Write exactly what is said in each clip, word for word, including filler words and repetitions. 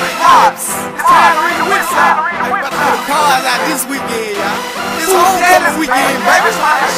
Pops, it's time to read the witch side. I'm about to put the cars out this weekend, y'all. This homecoming weekend, baby.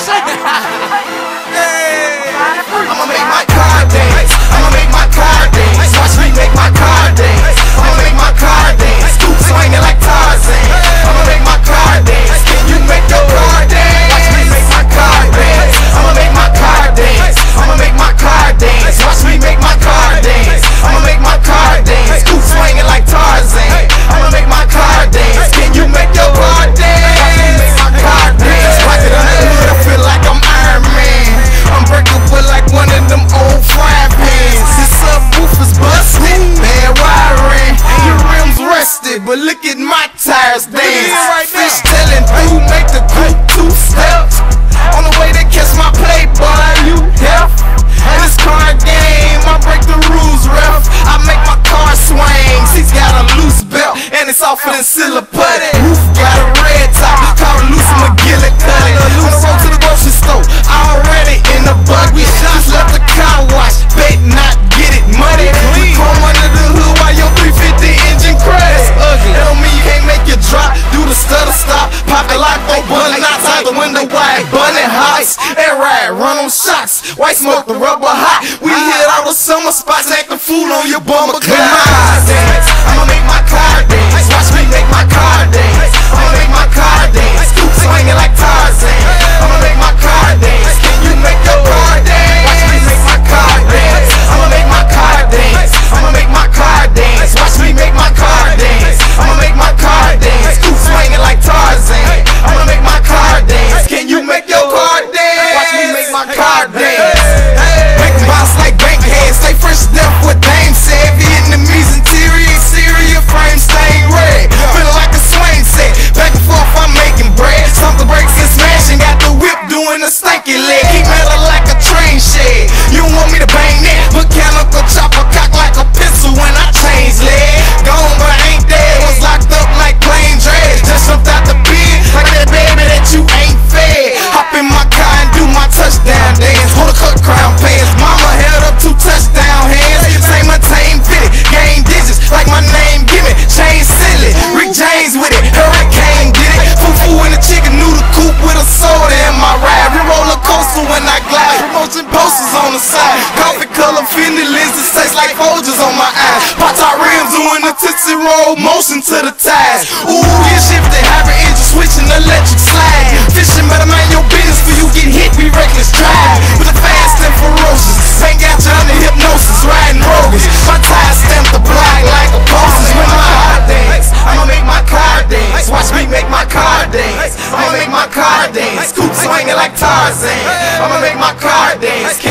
Hey, I'ma make my car dance. I'ma make my car dance. Watch me make my car dance. I'ma make my car dance. Scoop swinging like Tarzan. I'ma make my car dance. Can you make your car dance? Watch me make my car dance. I'ma make my car dance. I'ma make my car dance. Watch me make my car dance. I'ma make my car dance. Scoop swinging like Tarzan. I'ma make my car dance. Can you make your car dance? Watch me make my car dance. Rock it on the hood, I feel like I'm Iron Man. Unbreakable like one of them old frying pans. His subwoofer's busted, bad wiring. Your rims rusted, but look at my tires dance. Fish tailing through, make the coupe two steps. On the way to catch my playboy, you deaf. In this car game, I break the rules, ref. I make my car swing. He's got a loose belt, and it's off of the Silla putty. Roof got a red top, called Loose McGillicuddy. On the road to the grocery store, already in the buggy. Just left the car wash, bet not get it muddy. Chrome under the hood while your three fifty engine crash. Ugly. That don't mean you can't make your drop. Do the stutter stop, pop the lock, go bunny knots out the window wide, bunny hots. Air ride, run on shots, white smoke the rubber hot. We hit all the summer spots, act the fool on your bumper clouds. I'ma make my car dance. Watch me make my car dance. I'ma make my car dance. Scoop swinging like Tarzan. I'ma make my car dance. Can you make your car dance? Watch me make my car dance. I'ma make my car dance. I'ma make my car dance. Watch me make my car dance. I'ma make my car dance. Scoop swinging like Tarzan. I'ma make my car dance. Can you make your car dance? Watch me make my car dance. Make them bounce like bank heads. Stay fresh step with Dame said. Vietnamese interior, exterior frame stained red. Feeling like a swing set. Back and forth, I'm making bread. Something breaks and smashing. Got the whip doing a stanky leg. Keep metal like a train shed. You don't want me to bang that. Mechanical chopper cock like a pistol when I change leg. Gone but ain't dead. Was locked up like plain dread. Just jumped out the bed like that baby that you ain't fed. Hop in my car and do my touchdown dance. Hold a cut crown pants. Mama held up two touchdown hands. Same my team fitted. Game digits like my name. Give me chain silly. Rick James with it. Hurricane did it. Fufu in the chicken noodle coupe with a soda in my ride. We roller coaster when I glide. Promotion posters on the side. Coffee color Fendi lenses taste like Folgers on my eyes. Pop top rims doing the Tootsie Roll motion to the ties. Ooh, get shifted. Hybrid engine switching electric slide. Fishing better mind your business for you get hit. We reckless drive with the fast and ferocious. Ain't got you under hypnosis. Riding rogues. My tires stamp the block like a poster. With my car dance, I'ma make my car dance. Watch me make my car dance. I'ma make my car dance. Scoop swinging like Tarzan. I'ma make my car dance.